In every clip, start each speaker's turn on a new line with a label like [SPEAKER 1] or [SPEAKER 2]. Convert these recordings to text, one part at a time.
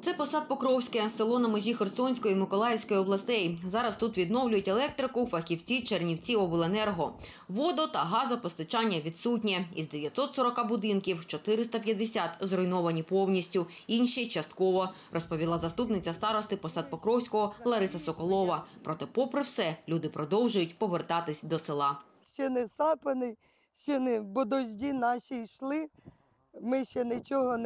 [SPEAKER 1] Це Посад Покровське, село на межі Херсонської і Миколаївської областей. Зараз тут відновлюють електрику фахівці Чернівціобленерго. Водо- та газопостачання відсутнє. Із 940 будинків 450 зруйновані повністю, інші – частково, розповіла заступниця старости Посад Покровського Лариса Соколова. Проте, попри все, люди продовжують повертатись до села.
[SPEAKER 2] Ще не сапаний, ще не, бо дощі наші йшли, ми ще нічого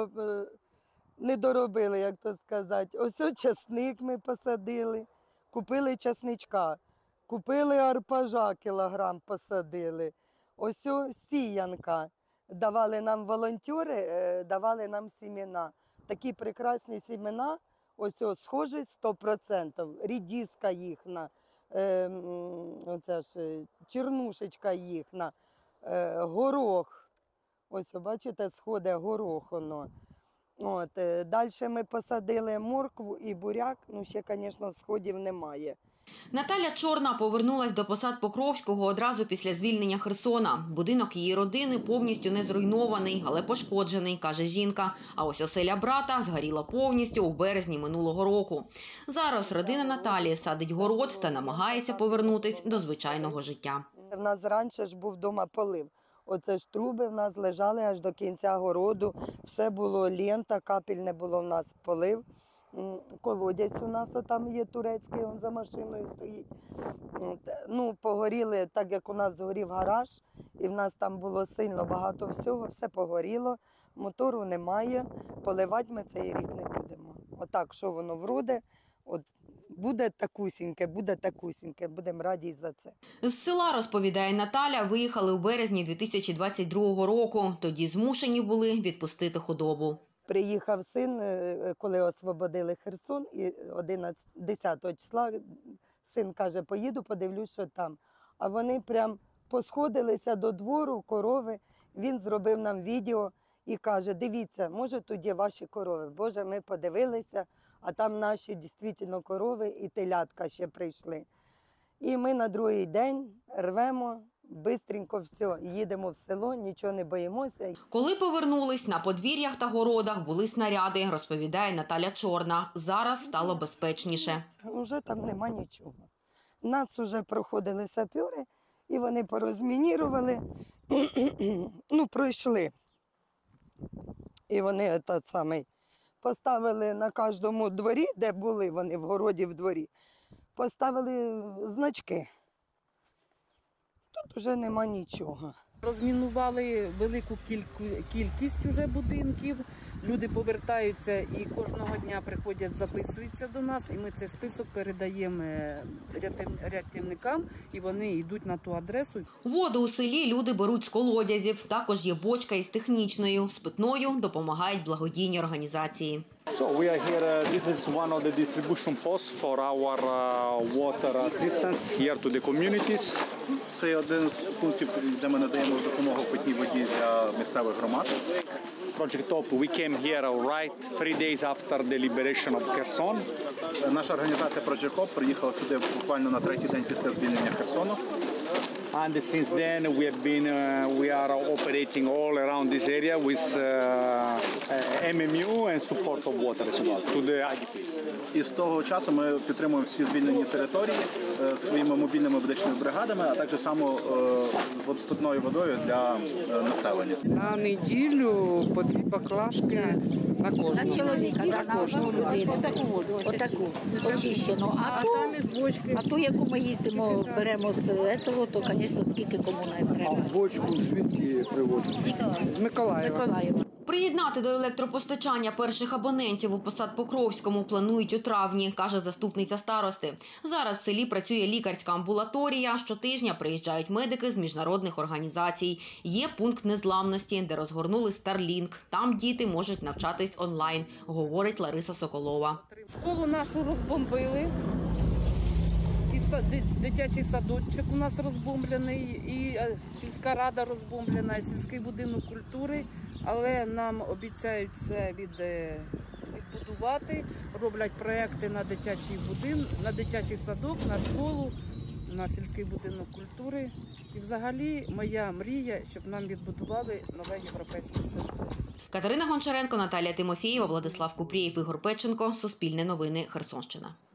[SPEAKER 2] не доробили, як то сказати. Ось часник ми посадили, купили часничка, купили арпажа кілограм посадили. Ось сіянка. Давали нам волонтери, давали нам сімена. Такі прекрасні сімена, ось схожість 100%, рідіска їхня, оце ж чернушечка їхня, горох. Ось, бачите, сходить горох воно. Далі ми посадили моркву і буряк, ще, звісно, сходів немає.
[SPEAKER 1] Наталя Чорна повернулась до Посад Покровського одразу після звільнення Херсона. Будинок її родини повністю не зруйнований, але пошкоджений, каже жінка. А ось оселя брата згоріла повністю у березні минулого року. Зараз родина Наталі садить город та намагається повернутись до звичайного життя.
[SPEAKER 2] У нас раніше ж був вдома полив. Оце ж труби в нас лежали аж до кінця городу, все було лента, капель не було в нас полив. Колодязь у нас там є турецький, він за машиною стоїть. Погоріли, так як у нас згорів гараж, і в нас там було сильно багато всього, все погоріло, мотору немає, поливати ми цей рік не будемо. Отак, що воно вроде, буде такусіньке, будемо раді за це.
[SPEAKER 1] З села, розповідає Наталя, виїхали у березні 2022 року. Тоді змушені були відпустити худобу.
[SPEAKER 2] Приїхав син, коли освободили Херсон, і 10 числа син каже, поїду, подивлюсь, що там. А вони прям посходилися до двору, корови. Він зробив нам відео і каже, дивіться, може тут є ваші корови. Боже, ми подивилися, а там наші дійсно корови і телятка ще прийшли. І ми на другий день рвемо, бистренько все, їдемо в село, нічого не боїмося.
[SPEAKER 1] Коли повернулись, на подвір'ях та городах були снаряди, розповідає Наталя Чорна. Зараз стало безпечніше.
[SPEAKER 2] Вже там нема нічого. Нас вже проходили сапери, і вони порозмінірували, пройшли. І вони поставили на кожному дворі, де були вони в городі, в дворі, поставили значки. Тут вже нема нічого.
[SPEAKER 3] Розмінували велику кількість уже будинків, люди повертаються і кожного дня приходять, записуються до нас, і ми цей список передаємо рятівникам, і вони йдуть на ту адресу.
[SPEAKER 1] Воду у селі люди беруть з колодязів, також є бочка із технічною, з питною допомагають благодійні організації.
[SPEAKER 4] So we are here, this is one of the distribution posts for our water assistance here to the communities.
[SPEAKER 5] Це один з пунктів, де ми надаємо допомогу питній воді для місцевих громад.
[SPEAKER 4] Project Hope, we came here right 3 days after the liberation of Kherson.
[SPEAKER 5] Наша організація Project Hope приїхала сюди буквально на 3-й день після звільнення Херсону.
[SPEAKER 4] And since then we are operating all around this area with MMU and support of water as well to the IDPs.
[SPEAKER 5] І з того часу ми підтримуємо всі звільнені території своїми мобільними медичними бригадами, а також само питною водою для населення.
[SPEAKER 6] На неділю по 2 баклажки на кожного.
[SPEAKER 7] На чоловіка, на кожну людину. Отаку, очищену. А ту, яку ми їздимо, беремо з цього, то, звісно, скільки кому не треба.
[SPEAKER 8] А бочку звідки привозять?
[SPEAKER 6] З Миколаєва.
[SPEAKER 1] Приєднати до електропостачання перших абонентів у Посад Покровському планують у травні, каже заступниця старости. Зараз в селі працює лікарська амбулаторія, щотижня приїжджають медики з міжнародних організацій. Є пункт незламності, де розгорнули Starlink. Там діти можуть навчатись онлайн, говорить Лариса Соколова.
[SPEAKER 3] Школу нашу розбомбили, і дитячий садочок у нас розбомблений, і сільська рада розбомблена, і сільський будинок культури. Але нам обіцяють це відбудувати, роблять проекти на дитячий будинок, на дитячий садок, на школу, на сільський будинок культури. І взагалі моя мрія, щоб нам відбудували нове європейське село.
[SPEAKER 1] Катерина Гончаренко, Наталія Тимофієва, Владислав Купрієв, Ігор Печенко. Суспільне новини. Херсонщина.